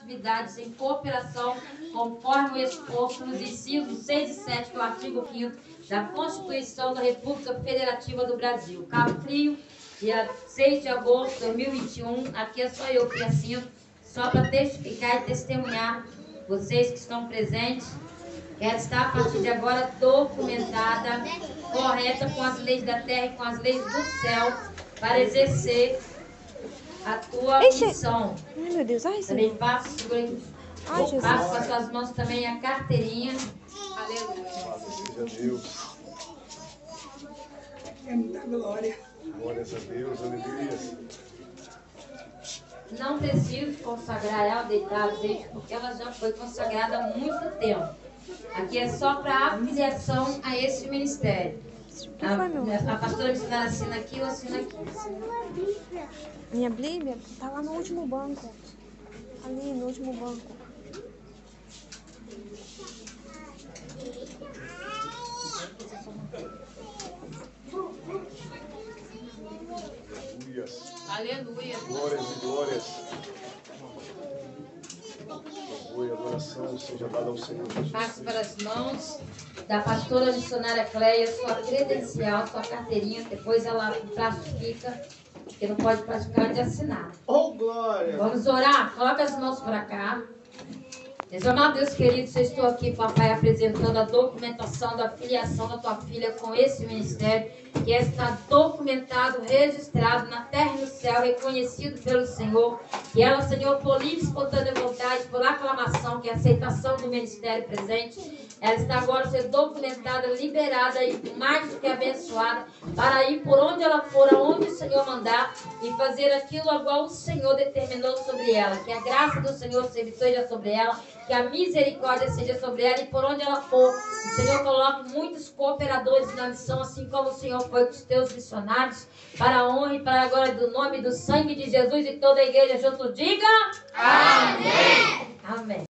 atividades em cooperação, conforme o exposto nos incisos 6 e 7 do artigo 5º da Constituição da República Federativa do Brasil. Cabo Frio, dia 6 de agosto de 2021, aqui é só eu que assino, só para testificar e testemunhar vocês que estão presentes. Quero estar a partir de agora documentada, correta com as leis da terra e com as leis do céu, para exercer a tua missão. Ai, meu Deus. Ai, também passo, passo com as suas mãos também a carteirinha. Aleluia. É muita glória. Glórias a Deus, aleluia. Não preciso consagrar ela deitada, gente, porque ela já foi consagrada há muito tempo. Aqui é só para afiliação a esse ministério. A pastora missionária assina aqui, eu assino aqui. Minha Bíblia tá lá no último banco. Ali no último banco. Aleluia. Glórias e glórias. Aleluia, adoração seja dada ao Senhor Jesus. Passo para as mãos da pastora missionária Cleia, sua credencial, sua carteirinha, depois ela plastifica, porque não pode plastificar de assinar. Oh, glória! Vamos orar? Coloca as mãos para cá. Deus amado, Deus querido, eu estou aqui, papai, apresentando a documentação da filiação da tua filha com esse ministério, que está documentado, registrado na terra e no céu, reconhecido pelo Senhor, que ela, Senhor, por livre, espontânea vontade, por aclamação, que é a aceitação do ministério presente, ela está agora sendo documentada, liberada e mais do que abençoada, para ir por onde ela for, aonde o Senhor mandar, e fazer aquilo a qual o Senhor determinou sobre ela, que a graça do Senhor seja sobre ela, que a misericórdia seja sobre ela, e por onde ela for, o Senhor coloque muitos cooperadores na missão, assim como o Senhor foi com os teus missionários, para a honra e para a glória do nome, do sangue de Jesus, e toda a igreja junto diga: Amém! Amém.